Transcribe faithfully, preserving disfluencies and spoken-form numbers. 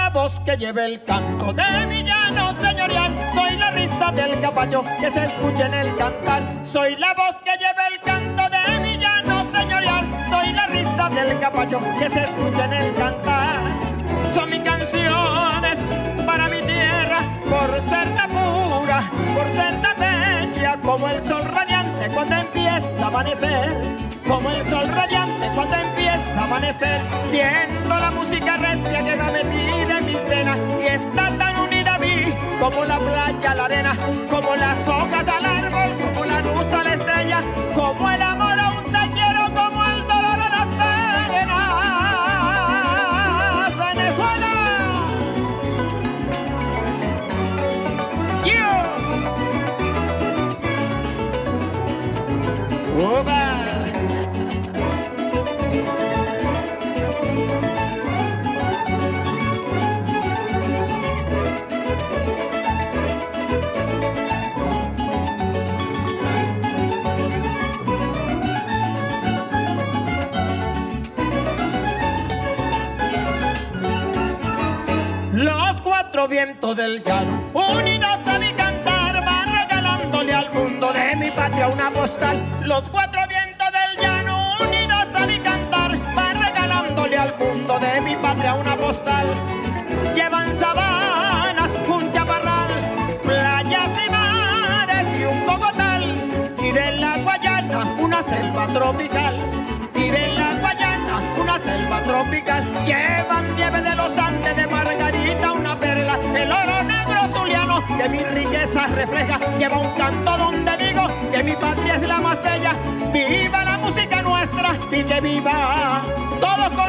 la voz que lleva el canto de mi llano señorial. Soy la risa del caballo que se escucha en el cantar. Soy la voz que lleva el canto de mi llano señorial. Soy la risa del caballo que se escucha en el cantar. Son mis canciones para mi tierra, por ser tan pura, por ser tan bella, como el sol radiante cuando empieza a amanecer, como el sol radiante cuando empieza a amanecer. Siento la música recia que va metida en mis venas y está tan unida a mí como la playa a la arena, como las hojas al árbol, como la luz a la estrella, como el amor a un te quiero, como el dolor a las penas. Venezuela. Oba. Los cuatro vientos del llano, unidos a mi cantar, van regalándole al mundo de mi patria una postal. Los cuatro vientos del llano, unidos a mi cantar, van regalándole al mundo de mi patria una postal. Llevan sabanas, un chaparral, playas y mares y un cocotal, y de la Guayana una selva tropical, y de la Guayana una selva tropical. Llevan nieve de los Andes, de Margarita una perla, el oro negro zuliano que mi riqueza refleja. Lleva un canto donde digo que mi patria es la más bella. Viva la música nuestra y que viva todos.